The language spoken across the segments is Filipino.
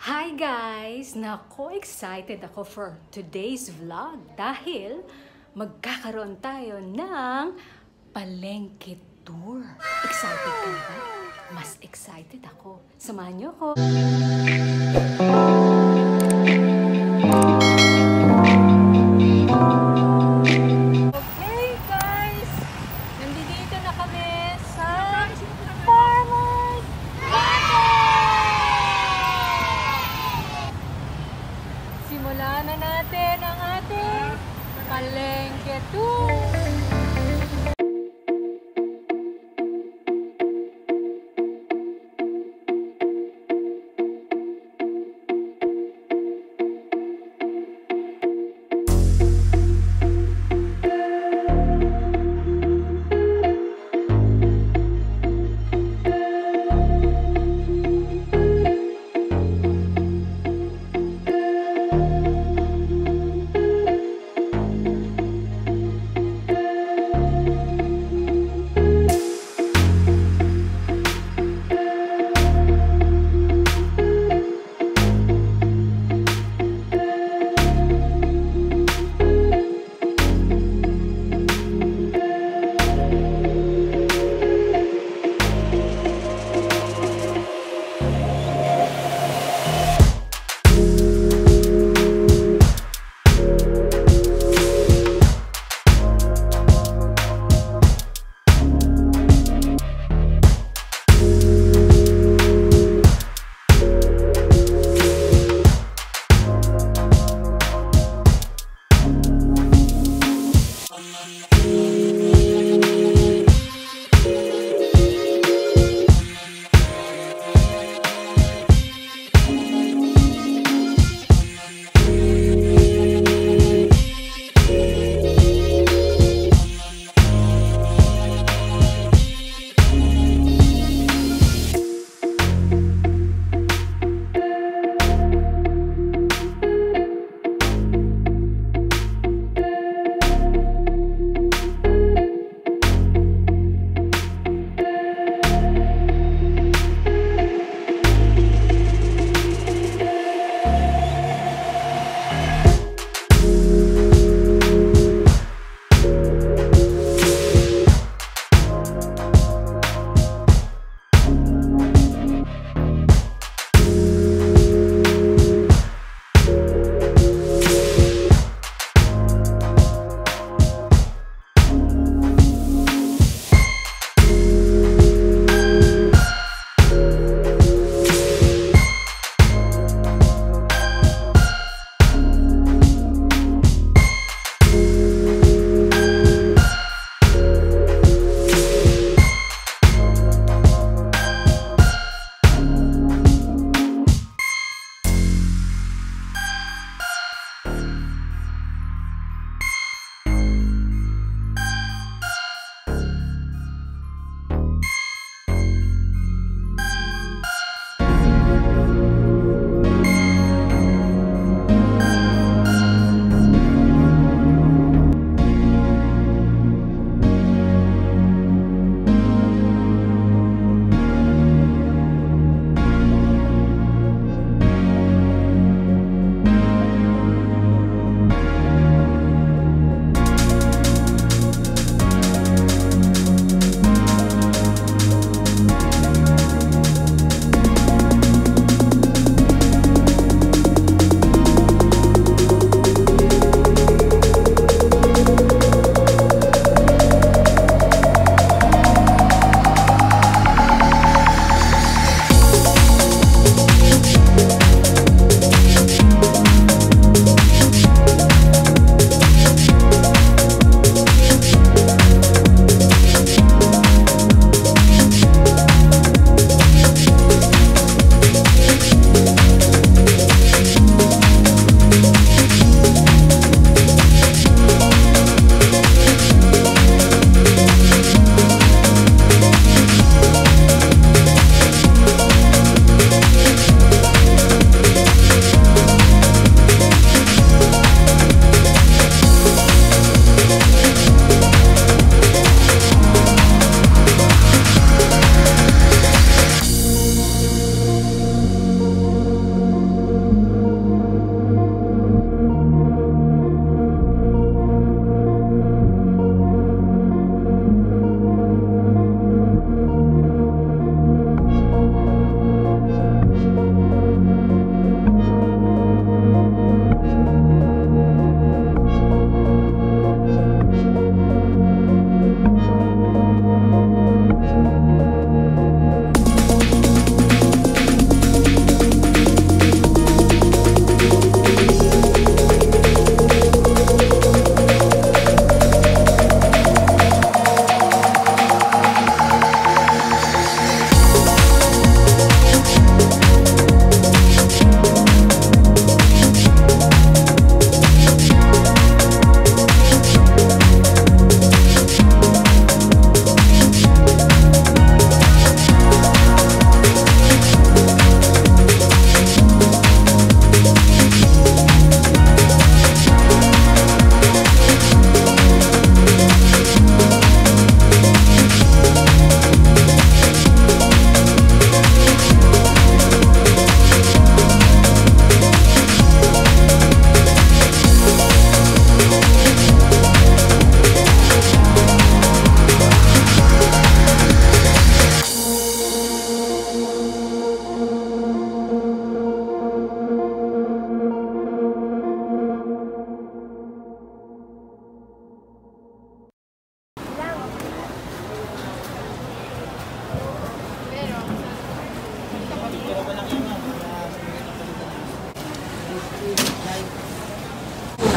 Hi guys! Nako, excited ako for today's vlog dahil magkakaroon tayo ng palengke tour. Excited ka ba? Mas excited ako. Samahan niyo ako. Okay guys! Nandito na kami sa Farmers Simulan na natin ang ating palengke tour.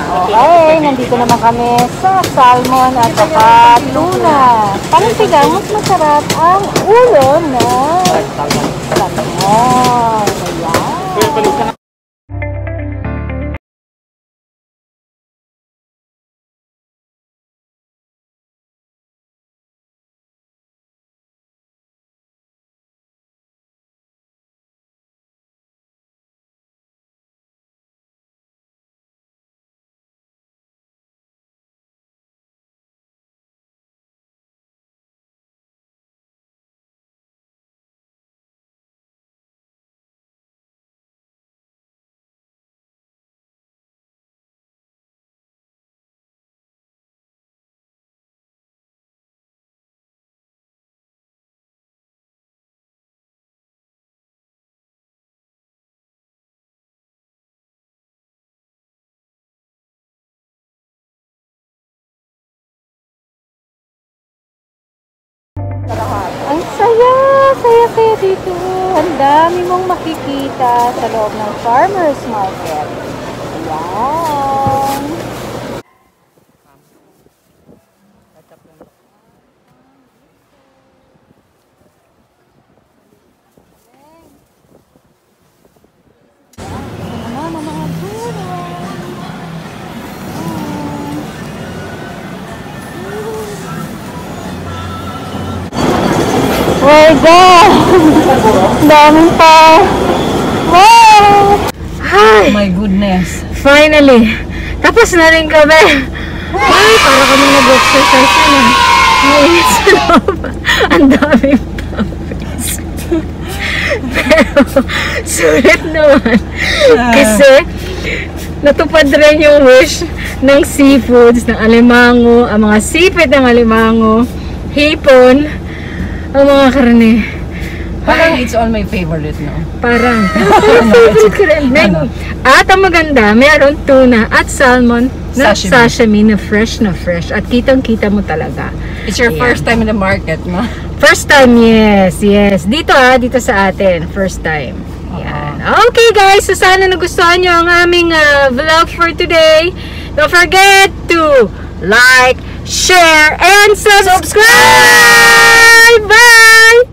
Okay, nandito naman kami sa salmon at saka tuna. Palatigang mas masarap ang ulo ng salmon. Ayan. Ang saya dito. Ang dami mong makikita sa loob ng farmer's market. Ayan. Oh my God! Daming pa! Wow! Hi! My goodness. Finally! Tapos na rin kami! Ay, para kami nag-exercise na. Mainit sa loob. Ang daming puppies. Pero, sulit naman. Kasi, natupad rin yung wish ng seafoods, ng alimango, ang mga sipit ng alimango, hipon, ang mga karne. Parang it's all my favorite, no? Parang. Favorite ko rin. At ang maganda, mayroon tuna at salmon na sashimi na fresh. At kitang-kita mo talaga. It's your first time in the market, no? First time, yes. Dito sa atin. First time. Yan. Okay guys, so sana nagustuhan nyo ang aming vlog for today. Don't forget to like, share, and subscribe! Bye!